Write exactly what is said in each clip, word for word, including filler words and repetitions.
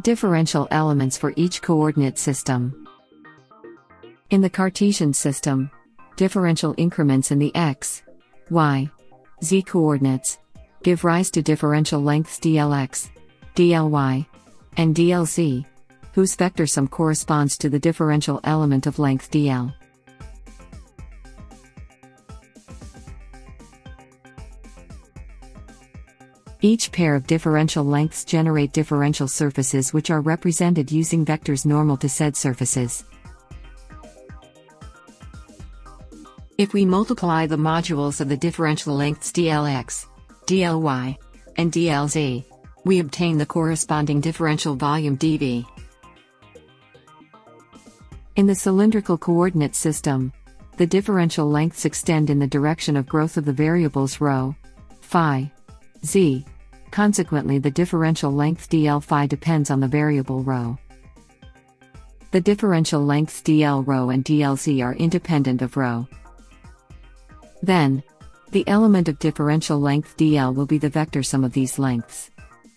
Differential elements for each coordinate system. In the Cartesian system, differential increments in the x, y, z coordinates give rise to differential lengths dlx, dly, and dlz, whose vector sum corresponds to the differential element of length dl. Each pair of differential lengths generate differential surfaces which are represented using vectors normal to said surfaces. If we multiply the modules of the differential lengths dlx, dly, and dlz, we obtain the corresponding differential volume dv. In the cylindrical coordinate system, the differential lengths extend in the direction of growth of the variables ρ, phi, z. Consequently, the differential length dl phi depends on the variable ρ. The differential lengths dl ρ and dlz are independent of ρ. Then, the element of differential length dl will be the vector sum of these lengths.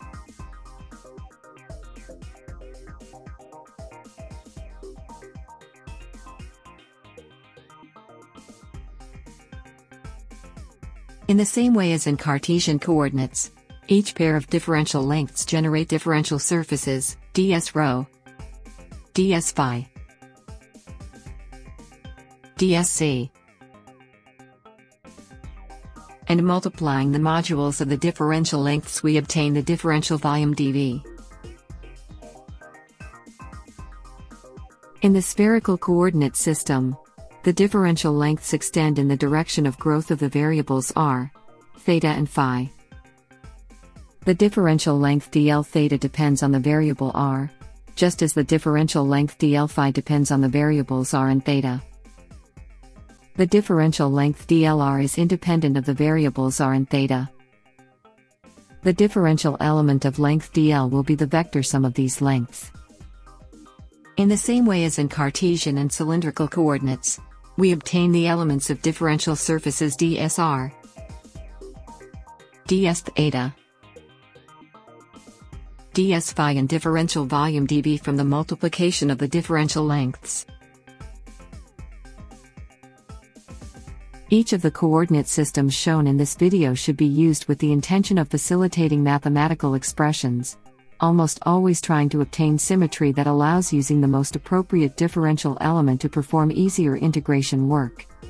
In the same way as in Cartesian coordinates, each pair of differential lengths generate differential surfaces, ds ρ, ds phi, dsc. And multiplying the modules of the differential lengths we obtain the differential volume dv. In the spherical coordinate system, the differential lengths extend in the direction of growth of the variables r, theta and phi. The differential length dl theta depends on the variable r, just as the differential length dl phi depends on the variables r and theta. The differential length dlr is independent of the variables r and theta. The differential element of length dl will be the vector sum of these lengths. In the same way as in Cartesian and cylindrical coordinates, we obtain the elements of differential surfaces dsr, ds theta, ds phi and differential volume dv from the multiplication of the differential lengths. Each of the coordinate systems shown in this video should be used with the intention of facilitating mathematical expressions, almost always trying to obtain symmetry that allows using the most appropriate differential element to perform easier integration work.